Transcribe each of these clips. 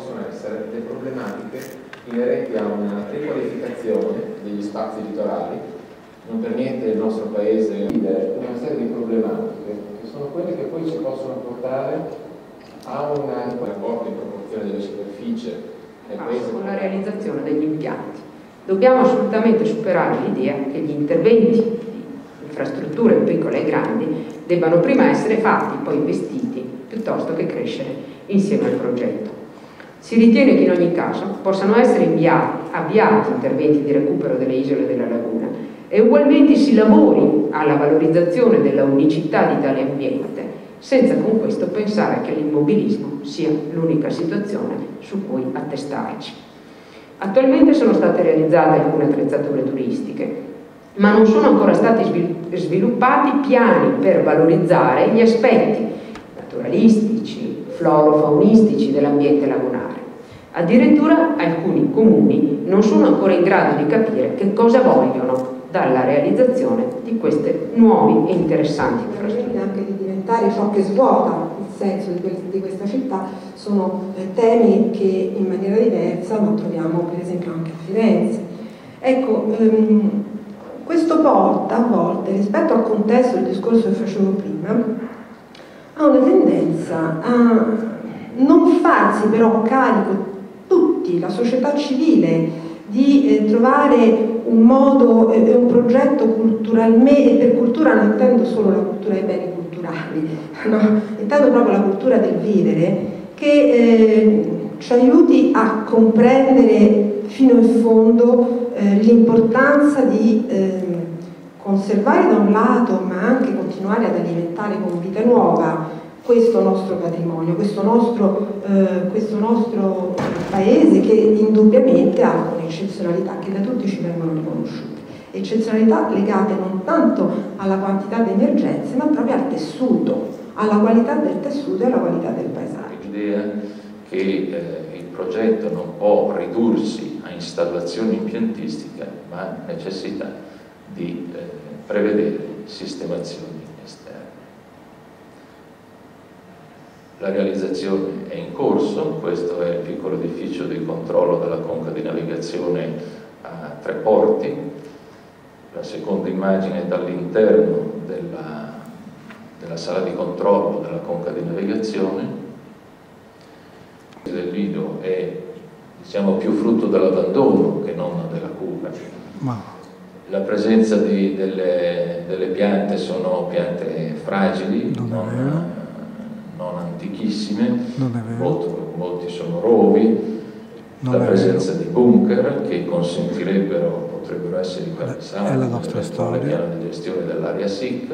possono essere le problematiche inerenti a una riqualificazione degli spazi litorali. Non per niente il nostro paese vive una serie di problematiche che sono quelle che poi ci possono portare a un rapporto in proporzione della superficie nel paese con la realizzazione degli impianti. Dobbiamo assolutamente superare l'idea che gli interventi di infrastrutture piccole e grandi debbano prima essere fatti, poi investiti, piuttosto che crescere insieme al progetto. Si ritiene che in ogni caso possano essere avviati interventi di recupero delle isole della laguna e ugualmente si lavori alla valorizzazione della unicità di tale ambiente, senza con questo pensare che l'immobilismo sia l'unica situazione su cui attestarci. Attualmente sono state realizzate alcune attrezzature turistiche, ma non sono ancora stati sviluppati piani per valorizzare gli aspetti naturalistici, floro-faunistici dell'ambiente lagunare. Addirittura alcuni comuni non sono ancora in grado di capire che cosa vogliono dalla realizzazione di queste nuove e interessanti infrastrutture. Anche di diventare ciò che svuota il senso di questa città sono temi che in maniera diversa lo troviamo per esempio anche a Firenze. Ecco, questo porta a volte, rispetto al contesto del discorso che facevo prima, a una tendenza a non farsi però carico tutti, la società civile, di trovare un modo e un progetto culturalmente, e per cultura non intendo solo la cultura dei beni culturali, no? Intendo proprio la cultura del vivere, che ci aiuti a comprendere fino in fondo l'importanza di conservare da un lato, ma anche continuare ad alimentare con vita nuova questo nostro patrimonio, questo nostro paese che indubbiamente ha alcune eccezionalità che da tutti ci vengono riconosciute. Eccezionalità legate non tanto alla quantità di emergenze, ma proprio al tessuto, alla qualità del tessuto e alla qualità del paesaggio. L'idea che il progetto non può ridursi a installazione impiantistica, ma necessita di prevedere sistemazioni esterne. La realizzazione è in corso, questo è il piccolo edificio di controllo della conca di navigazione a Tre Porti. La seconda immagine è dall'interno della sala di controllo della conca di navigazione. Il lido è, diciamo, più frutto dell'abbandono che non della cura. La presenza delle piante sono piante fragili, non antichissime, molti sono rovi, la presenza di bunker che potrebbero essere riqualificati nel piano di gestione dell'area SIC.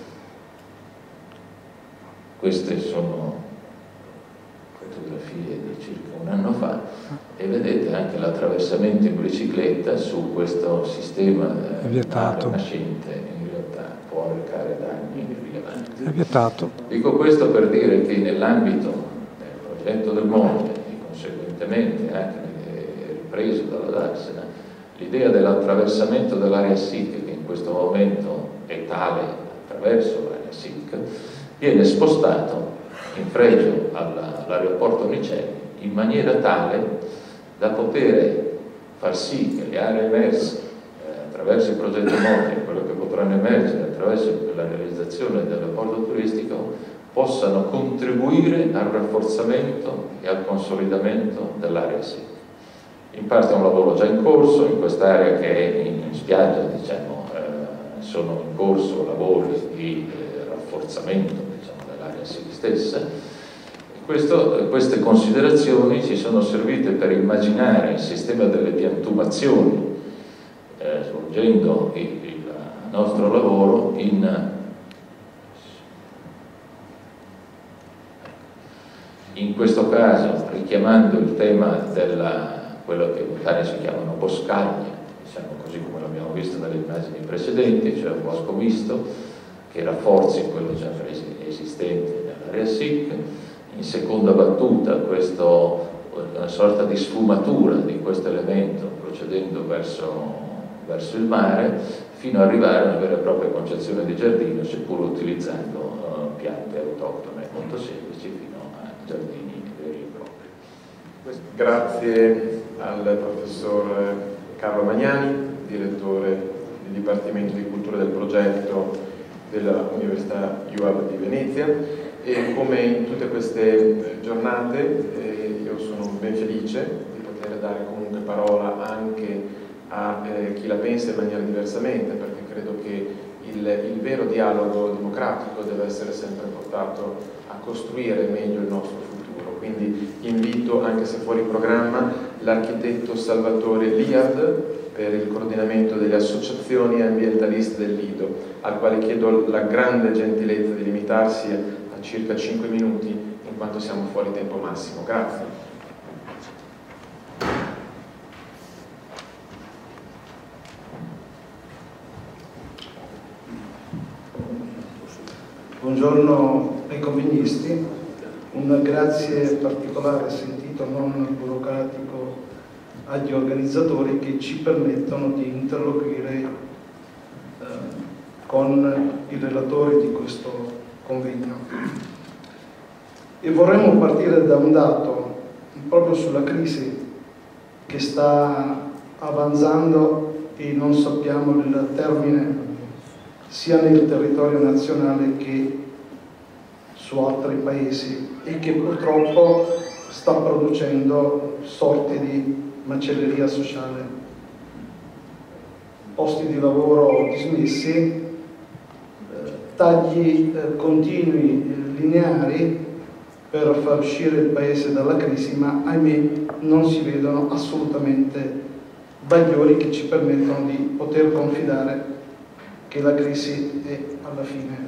Queste sono fotografie di circa un anno fa e vedete anche l'attraversamento in bicicletta su questo sistema nascente, in realtà può recare danni rilevanti. È vietato. Dico questo per dire che nell'ambito del progetto del Monte e conseguentemente anche ripreso dalla Darsena, l'idea dell'attraversamento dell'area SIC, che in questo momento è tale attraverso l'area SIC, viene spostato in fregio all'aeroporto Nicelli in maniera tale da poter far sì che le aree emerse attraverso il progetto Monte e quello che potranno emergere attraverso la realizzazione dell'aeroporto turistico possano contribuire al rafforzamento e al consolidamento dell'area SIC. In parte è un lavoro già in corso, in quest'area che è in spiaggia, diciamo, sono in corso lavori di rafforzamento, diciamo, dell'area SIC stessa. Queste considerazioni ci sono servite per immaginare il sistema delle piantumazioni, svolgendo il nostro lavoro in questo caso richiamando il tema quello che in Italia si chiamano boscaglie, diciamo così come l'abbiamo visto dalle immagini precedenti, cioè un bosco misto che rafforzi quello già esistente nell'area SIC. In seconda battuta una sorta di sfumatura di questo elemento procedendo verso il mare fino ad arrivare a una vera e propria concezione di giardino, seppur utilizzando piante autoctone molto semplici fino a giardini veri e propri. Grazie al professor Carlo Magnani, direttore del Dipartimento di Cultura del progetto della Università UAB di Venezia, e come in tutte queste giornate io sono ben felice di poter dare comunque parola anche a chi la pensa in maniera diversamente, perché credo che il vero dialogo democratico deve essere sempre portato a costruire meglio il nostro futuro. Quindi invito, anche se fuori programma, l'architetto Salvatore Liad per il coordinamento delle associazioni ambientaliste del Lido, al quale chiedo la grande gentilezza di limitarsi a circa 5 minuti, in quanto siamo fuori tempo massimo. Grazie. Buongiorno ai convegnisti. Un grazie particolare sentito, non burocratico, agli organizzatori che ci permettono di interloquire con i relatori di questo convegno. E vorremmo partire da un dato proprio sulla crisi che sta avanzando e non sappiamo il termine sia nel territorio nazionale che su altri paesi, e che purtroppo sta producendo sorti di macelleria sociale, posti di lavoro dismessi, tagli continui, lineari, per far uscire il paese dalla crisi, ma ahimè non si vedono assolutamente bagliori che ci permettono di poter confidare che la crisi è alla fine.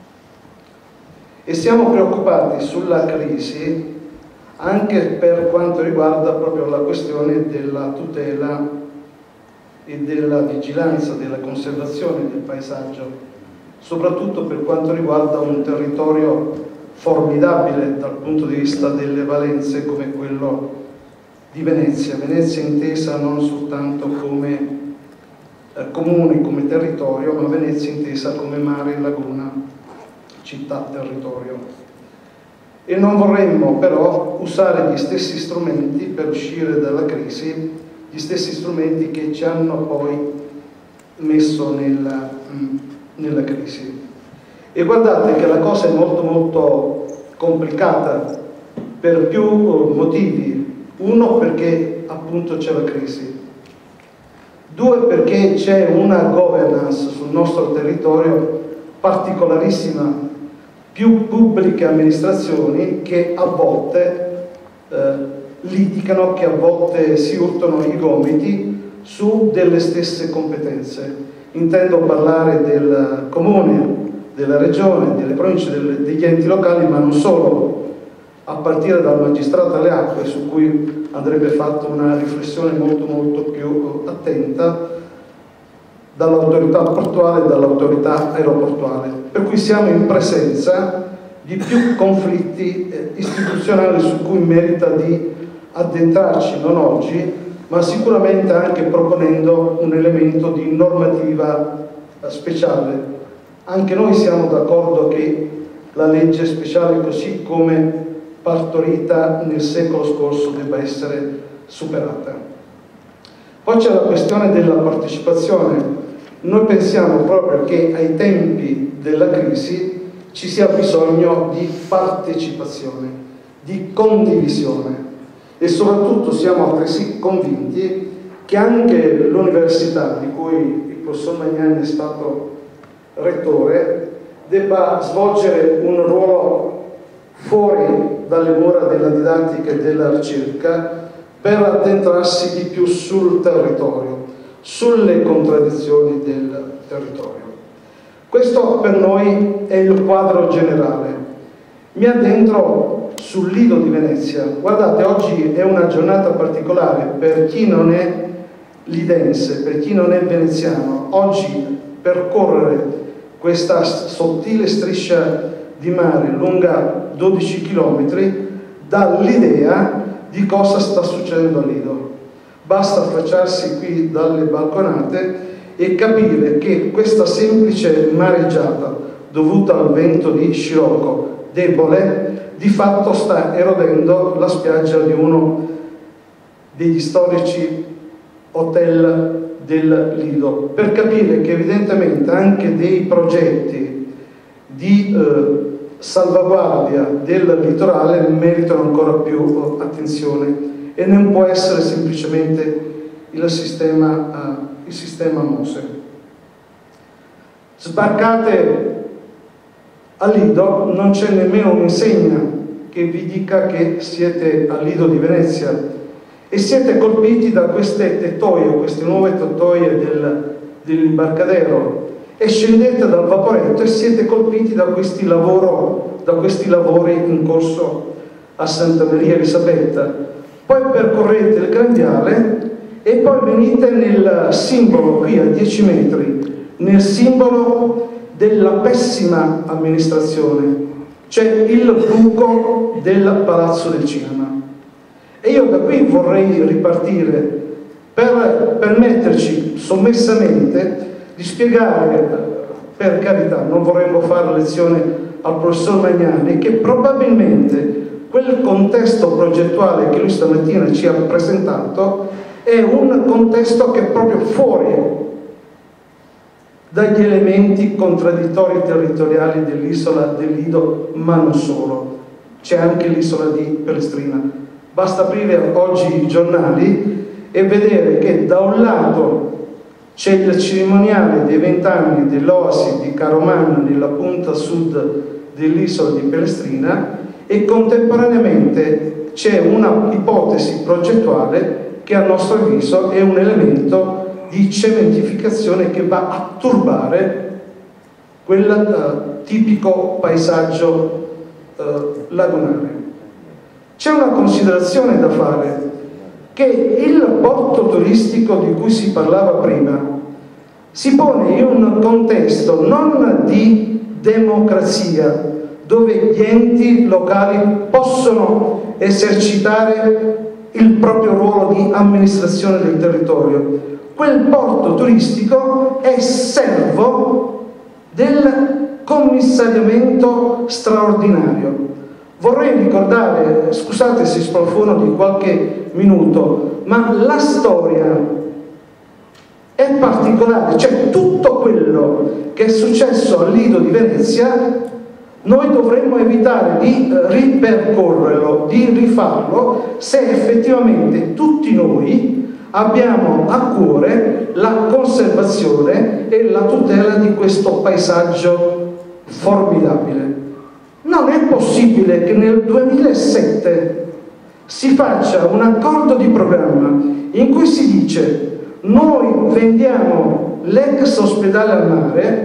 E siamo preoccupati sulla crisi anche per quanto riguarda proprio la questione della tutela e della vigilanza, della conservazione del paesaggio, soprattutto per quanto riguarda un territorio formidabile dal punto di vista delle valenze come quello di Venezia. Venezia intesa non soltanto come comune, come territorio, ma Venezia intesa come mare, laguna, città, territorio. E non vorremmo però usare gli stessi strumenti per uscire dalla crisi, gli stessi strumenti che ci hanno poi messo nella crisi. E guardate che la cosa è molto molto complicata per più motivi. Uno, perché appunto c'è la crisi. Due, perché c'è una governance sul nostro territorio particolarissima, più pubbliche amministrazioni che a volte litigano, che a volte si urtano i gomiti su delle stesse competenze. Intendo parlare del comune, della regione, delle province, degli enti locali, ma non solo, a partire dal magistrato alle acque, su cui andrebbe fatta una riflessione molto molto più attenta, dall'autorità portuale e dall'autorità aeroportuale. Per cui siamo in presenza di più conflitti istituzionali su cui merita di addentrarci, non oggi, ma sicuramente anche proponendo un elemento di normativa speciale. Anche noi siamo d'accordo che la legge speciale, così come partorita nel secolo scorso, debba essere superata. Poi c'è la questione della partecipazione. Noi pensiamo proprio che ai tempi della crisi ci sia bisogno di partecipazione, di condivisione, e soprattutto siamo altresì convinti che anche l'università, di cui il professor Magnani è stato rettore, debba svolgere un ruolo fuori dalle mura della didattica e della ricerca per addentrarsi di più sul territorio, sulle contraddizioni del territorio. Questo per noi è il quadro generale. Mi addentro sul Lido di Venezia. Guardate, oggi è una giornata particolare per chi non è lidense, per chi non è veneziano. Oggi percorrere questa sottile striscia di mare lunga 12 km dà l'idea di cosa sta succedendo a Lido. Basta affacciarsi qui dalle balconate e capire che questa semplice mareggiata dovuta al vento di scirocco debole di fatto sta erodendo la spiaggia di uno degli storici hotel del Lido, per capire che evidentemente anche dei progetti di salvaguardia del litorale meritano ancora più attenzione e non può essere semplicemente il sistema MOSE. Sbarcate a Lido, non c'è nemmeno un'insegna che vi dica che siete al Lido di Venezia e siete colpiti da queste tettoie, queste nuove tettoie dell'imbarcadero, e scendete dal vaporetto e siete colpiti da questi lavori in corso a Santa Maria Elisabetta. Poi percorrete il Grandiale e poi venite nel simbolo, qui a 10 metri, nel simbolo della pessima amministrazione, cioè il buco del Palazzo del Cinema. E io da qui vorrei ripartire per permetterci sommessamente di spiegare, per carità, non vorremmo fare lezione al professor Magnani, che probabilmente quel contesto progettuale che lui stamattina ci ha presentato è un contesto che è proprio fuori dagli elementi contraddittori territoriali dell'isola del Lido, ma non solo. C'è anche l'isola di Pelestrina. Basta aprire oggi i giornali e vedere che da un lato c'è il cerimoniale dei 20 anni dell'Oasi di Caroman nella punta sud dell'isola di Pelestrina e contemporaneamente c'è una ipotesi progettuale che a nostro avviso è un elemento di cementificazione che va a turbare quel tipico paesaggio lagunare. C'è una considerazione da fare, che il porto turistico di cui si parlava prima si pone in un contesto non di democrazia, dove gli enti locali possono esercitare il proprio ruolo di amministrazione del territorio. Quel porto turistico è servo del commissariamento straordinario. Vorrei ricordare, scusate se sprofono di qualche minuto, ma la storia è particolare, cioè tutto quello che è successo al Lido di Venezia noi dovremmo evitare di ripercorrerlo, di rifarlo, se effettivamente tutti noi abbiamo a cuore la conservazione e la tutela di questo paesaggio formidabile. Non è possibile che nel 2007 si faccia un accordo di programma in cui si dice: noi vendiamo l'ex ospedale al mare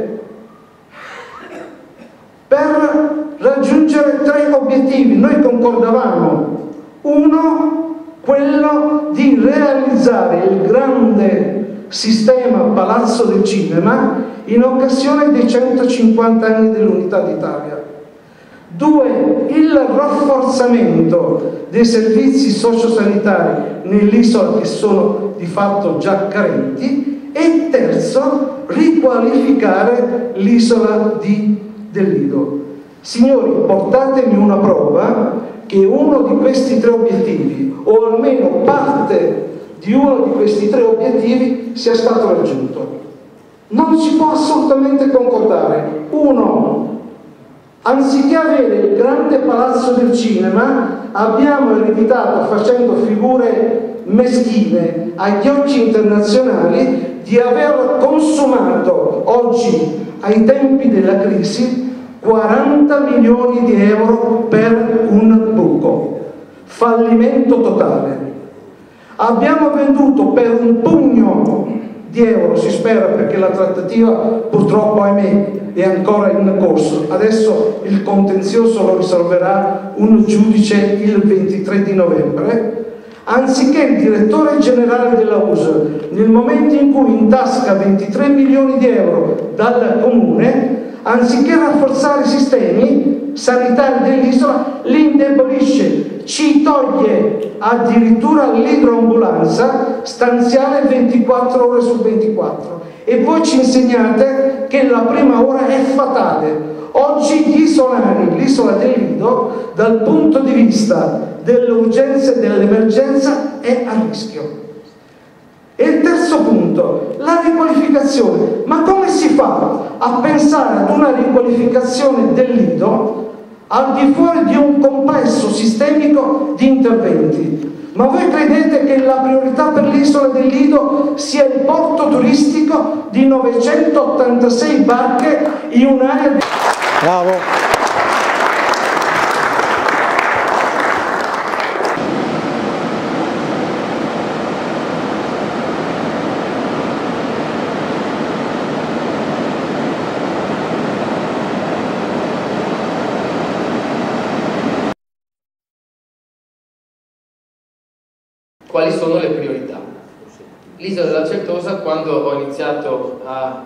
per raggiungere 3 obiettivi. Noi concordavamo: uno, quello di realizzare il grande sistema Palazzo del Cinema in occasione dei 150 anni dell'Unità d'Italia; 2, il rafforzamento dei servizi sociosanitari nell'isola, che sono di fatto già carenti; e terzo, riqualificare l'isola del Lido. Signori, portatemi una prova che uno di questi 3 obiettivi, o almeno parte di uno di questi 3 obiettivi, sia stato raggiunto. Non si può assolutamente concordare. Uno, anziché avere il grande Palazzo del Cinema, abbiamo ereditato, facendo figure meschine agli occhi internazionali, di aver consumato oggi, ai tempi della crisi, 40 milioni di euro per un buco. Fallimento totale. Abbiamo venduto per un pugno di euro, si spera, perché la trattativa purtroppo, ahimè, è ancora in corso. Adesso il contenzioso lo risolverà un giudice il 23 di novembre. Anziché il direttore generale della USL, nel momento in cui intasca 23 milioni di euro dal comune, anziché rafforzare i sistemi sanitari dell'isola, li indebolisce, ci toglie addirittura l'idroambulanza stanziale 24 ore su 24. E voi ci insegnate che la prima ora è fatale. Oggi gli isolani, l'isola del Lido, dal punto di vista dell'urgenza e dell'emergenza è a rischio. E il terzo punto, la riqualificazione. Ma come si fa a pensare ad una riqualificazione del Lido al di fuori di un complesso sistemico di interventi? Ma voi credete che la priorità per l'isola del Lido sia il porto turistico di 986 barche in un'area di... Bravo! Quali sono le priorità? L'isola della Certosa, quando ho iniziato a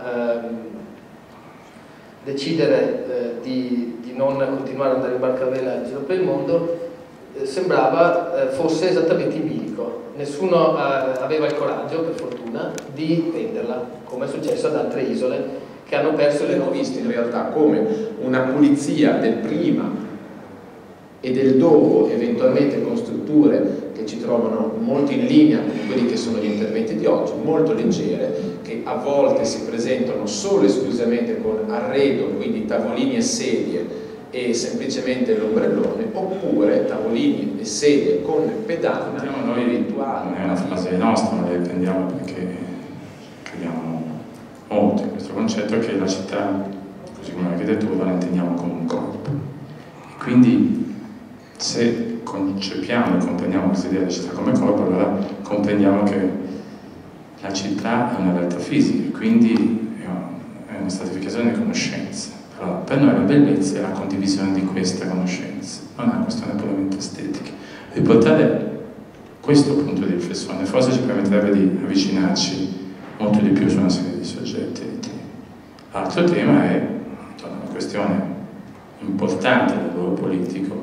decidere di non continuare ad andare in barca a vela in giro per il mondo, sembrava fosse esattamente in bilico. Nessuno aveva il coraggio, per fortuna, di venderla, come è successo ad altre isole che hanno perso le L'ho visto in realtà come una pulizia del prima e del dopo, eventualmente con strutture che ci trovano molto in linea con quelli che sono gli interventi di oggi, molto leggere, che a volte si presentano solo e esclusivamente con arredo, quindi tavolini e sedie e semplicemente l'ombrellone, oppure tavolini e sedie con pedana eventuali. Non è una frase nostra, ma la difendiamo perché crediamo molto in questo concetto che la città, così come l'architettura, la intendiamo come un corpo. E quindi se concepiamo e comprendiamo questa idea della città come corpo, allora comprendiamo che la città è una realtà fisica, quindi è una stratificazione di conoscenza. Allora, per noi la bellezza è la condivisione di questa conoscenza, non è una questione puramente estetica. Riportare questo punto di riflessione forse ci permetterebbe di avvicinarci molto di più su una serie di soggetti. L'altro tema è una questione importante del lavoro politico,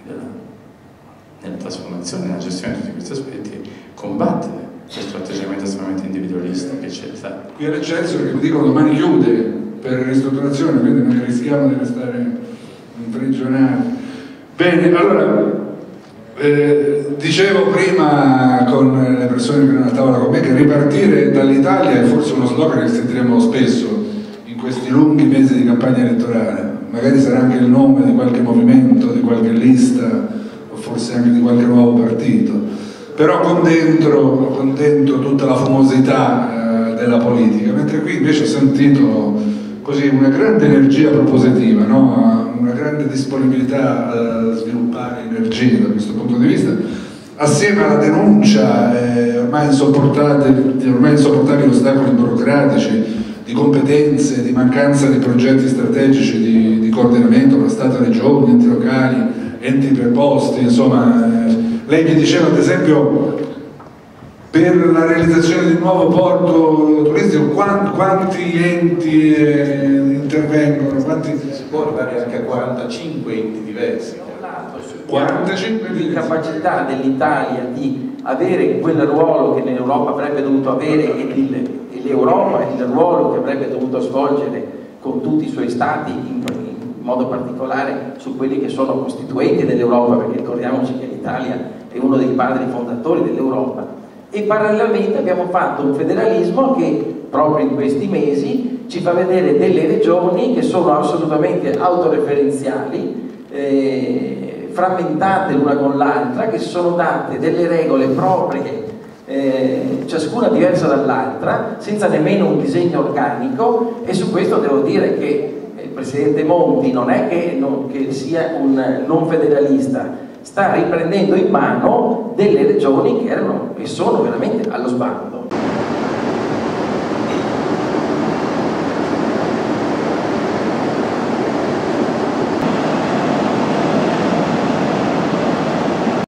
nella trasformazione, nella gestione di tutti questi aspetti, combattere questo atteggiamento estremamente individualista che c'è stato. Qui all'Eccelsior, che mi dicono domani chiude per ristrutturazione, quindi noi rischiamo di restare imprigionati. Bene, allora, dicevo prima con le persone che erano a tavola con me che ripartire dall'Italia è forse uno slogan che sentiremo spesso in questi lunghi mesi di campagna elettorale. Magari sarà anche il nome di qualche movimento, di qualche lista, forse anche di qualche nuovo partito, però con dentro tutta la fumosità della politica, mentre qui invece ho sentito così una grande energia propositiva, no? Una grande disponibilità a sviluppare energie da questo punto di vista, assieme alla denuncia ormai insopportabili ostacoli burocratici, di competenze, di mancanza di progetti strategici di coordinamento tra Stato, Regioni, enti locali, enti preposti, insomma. Lei mi diceva ad esempio per la realizzazione di un nuovo porto turistico quanti enti intervengono? Si può arrivare anche a 45 enti diversi. 45 di capacità dell'Italia di avere quel ruolo che l'Europa avrebbe dovuto avere e l'Europa il ruolo che avrebbe dovuto svolgere con tutti i suoi stati, in modo particolare su quelli che sono costituenti dell'Europa, perché ricordiamoci che l'Italia è uno dei padri fondatori dell'Europa. E parallelamente abbiamo fatto un federalismo che proprio in questi mesi ci fa vedere delle regioni che sono assolutamente autoreferenziali, frammentate l'una con l'altra, che si sono date delle regole proprie, ciascuna diversa dall'altra, senza nemmeno un disegno organico, e su questo devo dire che il Presidente Monti non è che sia un non federalista, sta riprendendo in mano delle regioni che erano e sono veramente allo sbando.